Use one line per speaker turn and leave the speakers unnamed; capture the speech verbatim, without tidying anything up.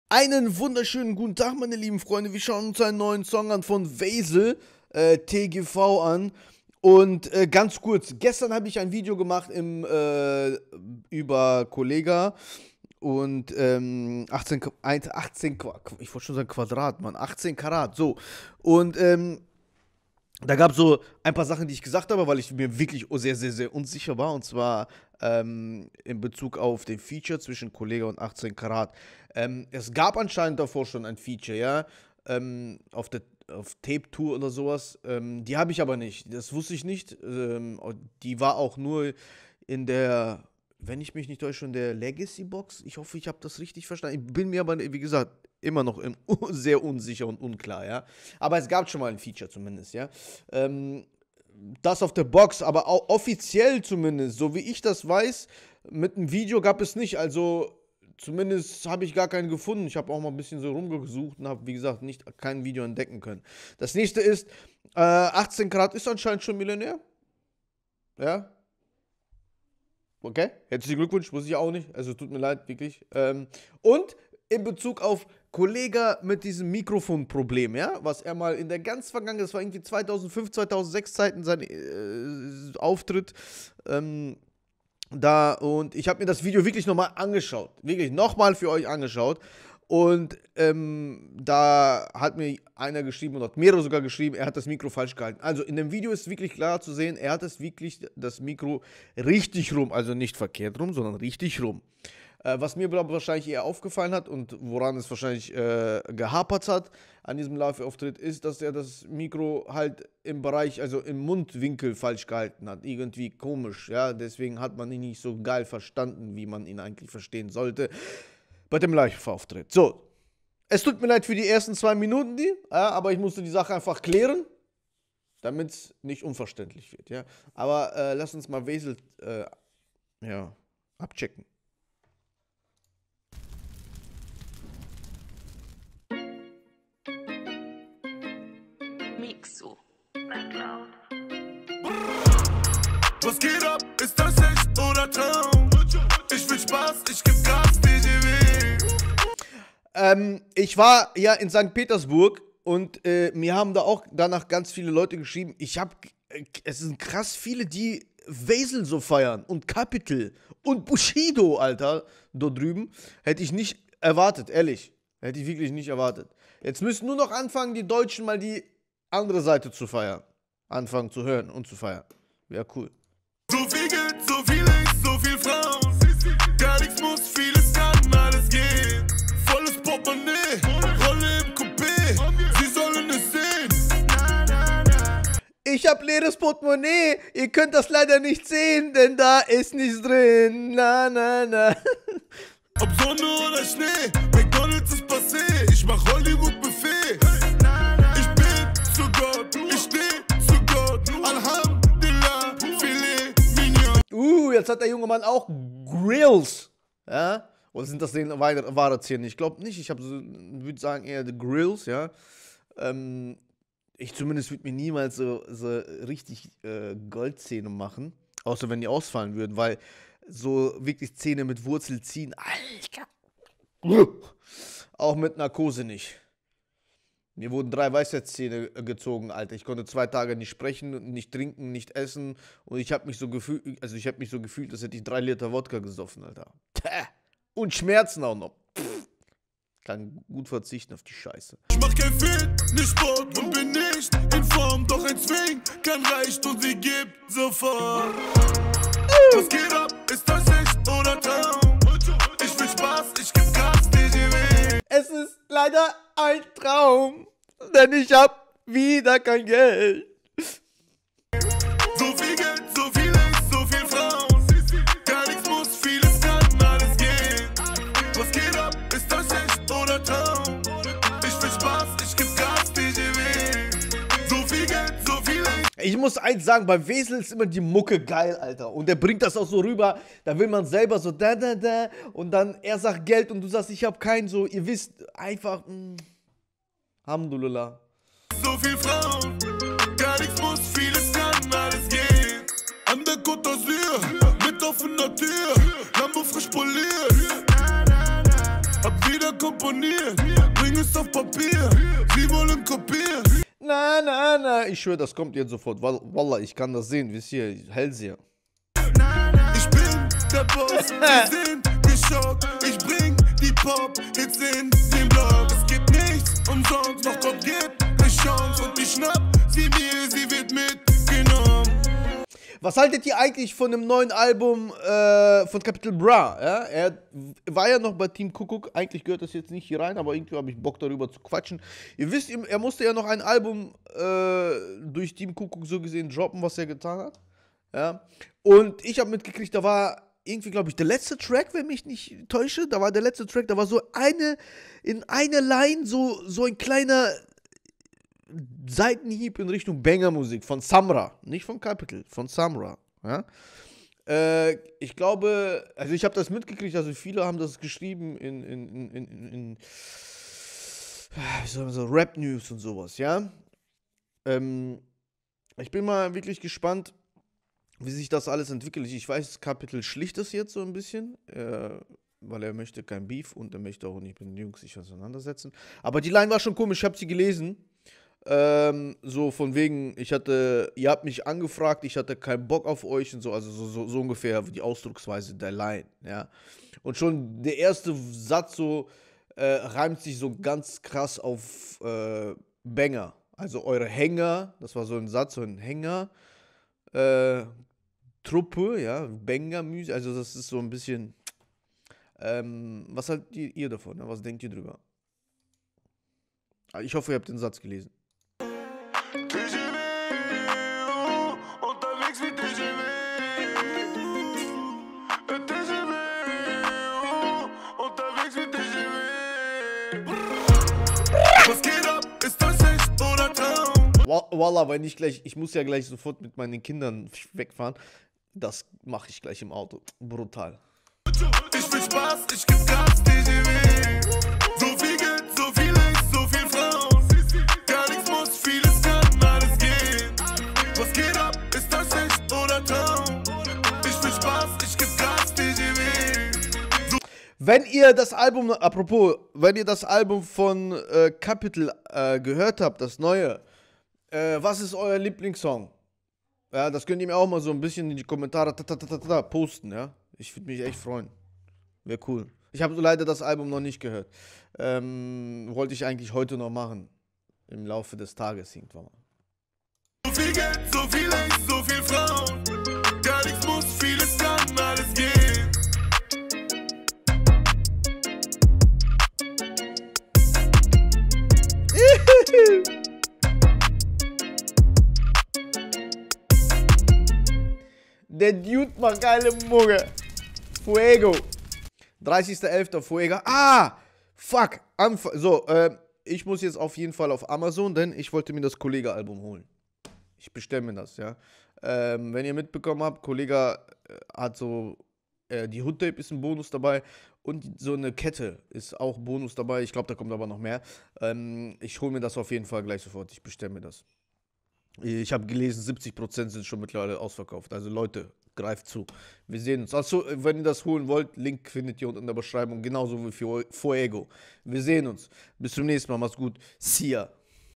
Einen wunderschönen guten Tag, meine lieben Freunde. Wir schauen uns einen neuen Song an von Wesel, äh, T G V an. Und äh, ganz kurz, gestern habe ich ein Video gemacht im, äh, über Kollega und ähm, achtzehn, achtzehn, ich wollte schon sagen Quadrat, Mann, achtzehn Karat, so. Und ähm, da gab es so ein paar Sachen, die ich gesagt habe, weil ich mir wirklich sehr, sehr, sehr unsicher war. Und zwar ähm, in Bezug auf den Feature zwischen Kollega und achtzehn Karat. Ähm, es gab anscheinend davor schon ein Feature, ja, ähm, auf der auf Tape Tour oder sowas. Ähm, die habe ich aber nicht. Das wusste ich nicht. Ähm, die war auch nur in der, wenn ich mich nicht täusche, in der Legacy Box. Ich hoffe, ich habe das richtig verstanden. Ich bin mir aber, wie gesagt, immer noch im, sehr unsicher und unklar, ja. Aber es gab schon mal ein Feature zumindest, ja. Ähm, das auf der Box, aber auch offiziell zumindest, so wie ich das weiß, mit einem Video gab es nicht. Also zumindest habe ich gar keinen gefunden. Ich habe auch mal ein bisschen so rumgesucht und habe, wie gesagt, nicht kein Video entdecken können. Das nächste ist, äh, achtzehn Karat ist anscheinend schon Millionär. Ja. Okay, herzlichen Glückwunsch, muss ich auch nicht. Also tut mir leid, wirklich. Ähm, und in Bezug auf Kollega mit diesem Mikrofonproblem, ja, was er mal in der ganz vergangenen, das war irgendwie zweitausendfünf, zweitausendsechs Zeiten sein äh, Auftritt, ähm, da, und ich habe mir das Video wirklich nochmal angeschaut, wirklich nochmal für euch angeschaut, und ähm, da hat mir einer geschrieben, oder hat mehrere sogar geschrieben, er hat das Mikro falsch gehalten. Also in dem Video ist wirklich klar zu sehen, er hat es wirklich, das Mikro richtig rum, also nicht verkehrt rum, sondern richtig rum. Äh, was mir wahrscheinlich eher aufgefallen hat und woran es wahrscheinlich äh, gehapert hat an diesem Live-Auftritt, ist, dass er das Mikro halt im Bereich, also im Mundwinkel falsch gehalten hat. Irgendwie komisch, ja. Deswegen hat man ihn nicht so geil verstanden, wie man ihn eigentlich verstehen sollte bei dem Live-Auftritt. So, es tut mir leid für die ersten zwei Minuten, die, ja, aber ich musste die Sache einfach klären, damit es nicht unverständlich wird, ja. Aber äh, lass uns mal Wesel äh, ja, abchecken.
Mixo.
Was geht ab? Ist das echt oder Traum? Ich will Spaß, ich geb Gas, D J W.
Ähm, ich war ja in Sankt Petersburg und äh, mir haben da auch danach ganz viele Leute geschrieben. Ich hab, äh, es sind krass viele, die Wesel so feiern und Capital und Bushido, Alter, dort drüben. Hätte ich nicht erwartet, ehrlich. Hätte ich wirklich nicht erwartet. Jetzt müssen nur noch anfangen, die Deutschen mal die andere Seite zu feiern. Anfangen zu hören und zu feiern. Wäre cool.
So viel Geld, so viel Ex, so viel Frauen. Gar nichts muss, vieles kann, alles geht. Volles Portemonnaie, Rolle im Coupé. Sie sollen es sehen.
Ich hab leeres Portemonnaie. Ihr könnt das leider nicht sehen, denn da ist nichts drin. Na, na, na.
Ob Sonne oder Schnee, McDonald's ist passé. Ich mach Hollywood-Buffet. Ich bin zu Gott, ich steh zu Gott. Alhamdulillah, Filet Mignon.
Uh, jetzt hat der junge Mann auch Grills. Ja? Oder sind das den Wahrzähne? Ich glaube nicht. Ich habe so, würde sagen eher die Grills, ja. Ähm, ich zumindest würde mir niemals so, so richtig äh, Goldzähne machen. Außer wenn die ausfallen würden, weil so wirklich Zähne mit Wurzel ziehen, Alter. Auch mit Narkose nicht. Mir wurden drei Weisheitszähne gezogen, Alter. Ich konnte zwei Tage nicht sprechen, nicht trinken, nicht essen. Und ich habe mich so gefühlt, also ich habe mich so gefühlt, als hätte ich drei Liter Wodka gesoffen, Alter. Und Schmerzen auch noch. Pff. Kann gut verzichten auf die Scheiße.
Ich mach kein Fit, nicht Sport und bin nicht in Form. Doch ein Zwing kann reicht und sie gibt sofort. Was geht ab? Ist das echt oder Traum? Ich will Spaß, ich geb Gas, D J W.
Es ist leider ein Traum, denn ich hab wieder kein Geld.
So viel Geld, so viel Ex, so viel Frauen. Gar nichts muss, vieles kann, alles geht. Was geht ab? Ist das echt oder Traum? Ich will Spaß, ich geb Gas, D J W. So viel Geld, so viel Ex.
Ich muss eins sagen, bei Wesel ist immer die Mucke geil, Alter. Und der bringt das auch so rüber, da will man selber so da, da, da. Und dann er sagt Geld und du sagst, ich hab keinen, so, ihr wisst, einfach, mh. Alhamdulillah.
So viel Frauen, gar nichts muss, vieles kann, alles geht. An der Côte d'Azur, mit offener Tür, Lambo frisch poliert. Hab wieder komponieren, bring es auf Papier, sie wollen kopieren.
Na, na, na, ich schwöre, das kommt jetzt sofort. Wallah, ich kann das sehen, wisst ihr, Hellseher.
Ich bin der Boss, sie sind geschockt. Ich bring die Pop-Hits in den Blog. Es gibt nichts umsonst, doch Gott gibt eine Chance. Und ich schnapp sie mir, sie wird mitgenommen.
Was haltet ihr eigentlich von dem neuen Album äh, von Capital Bra? Ja? Er war ja noch bei Team Kuckuck. Eigentlich gehört das jetzt nicht hier rein, aber irgendwie habe ich Bock darüber zu quatschen. Ihr wisst, er musste ja noch ein Album äh, durch Team Kuckuck so gesehen droppen, was er getan hat. Ja? Und ich habe mitgekriegt, da war irgendwie, glaube ich, der letzte Track, wenn mich nicht täusche. Da war der letzte Track, da war so eine, in einer Line so, so ein kleiner Seitenhieb in Richtung Banger-Musik von Samra, nicht von Capital, von Samra. Ja? Äh, ich glaube, also ich habe das mitgekriegt, also viele haben das geschrieben in, in, in, in, in wie soll man so, Rap-News und sowas, ja. Ähm, ich bin mal wirklich gespannt, wie sich das alles entwickelt. Ich weiß, Capital schlicht das jetzt so ein bisschen, äh, weil er möchte kein Beef und er möchte auch nicht mit den Jungs sich auseinandersetzen. Aber die Line war schon komisch, ich habe sie gelesen. Ähm, so von wegen, ich hatte, ihr habt mich angefragt, ich hatte keinen Bock auf euch und so, also so, so, so ungefähr die Ausdrucksweise der Line, ja. Und schon der erste Satz so äh, reimt sich so ganz krass auf äh, Banger. Also eure Hänger, das war so ein Satz, so ein Hänger, äh, Truppe, ja, Banger-Musik, also das ist so ein bisschen, ähm, was haltet ihr, ihr davon, ja? Was denkt ihr drüber? Ich hoffe, ihr habt den Satz gelesen.
Was geht ab? Ist das echt oder Traum?
Wallah, wenn ich gleich, ich muss ja gleich sofort mit meinen Kindern wegfahren. Das mache ich gleich im Auto. Brutal.
Ich will Spaß, ich geb Gas, D J W. So viel Geld, so viel Licht, so viel Frauen. Gar nichts muss, vieles kann, alles geht. Was geht ab? Ist das echt oder Traum? Ich will Spaß, ich geb Gas, D J W.
Wenn ihr das Album, apropos, wenn ihr das Album von äh, Capital äh, gehört habt, das neue, äh, was ist euer Lieblingssong? Ja, das könnt ihr mir auch mal so ein bisschen in die Kommentare ta, ta, ta, ta, ta, posten, ja. Ich würde mich echt freuen. Wäre cool. Ich habe leider das Album noch nicht gehört. Ähm, wollte ich eigentlich heute noch machen. Im Laufe des Tages irgendwann mal.
So viel Geld, so viel Licht, so viel Frauen. Gar nichts muss, vieles kann, alles geht.
Der Dude macht geile Mucke. Fuego. dreißigster elfter Fuego. Ah! Fuck. Anf so, äh, ich muss jetzt auf jeden Fall auf Amazon, denn ich wollte mir das Kollega-Album holen. Ich bestelle mir das, ja. Ähm, wenn ihr mitbekommen habt, Kollega äh, hat so, äh, die Hood-Tape ist ein Bonus dabei und so eine Kette ist auch Bonus dabei. Ich glaube, da kommt aber noch mehr. Ähm, ich hole mir das auf jeden Fall gleich sofort. Ich bestelle mir das. Ich habe gelesen, siebzig Prozent sind schon mittlerweile ausverkauft. Also Leute, greift zu. Wir sehen uns. Also, wenn ihr das holen wollt, Link findet ihr unten in der Beschreibung. Genauso wie für Fuego. Wir sehen uns. Bis zum nächsten Mal. Macht's gut. See ya.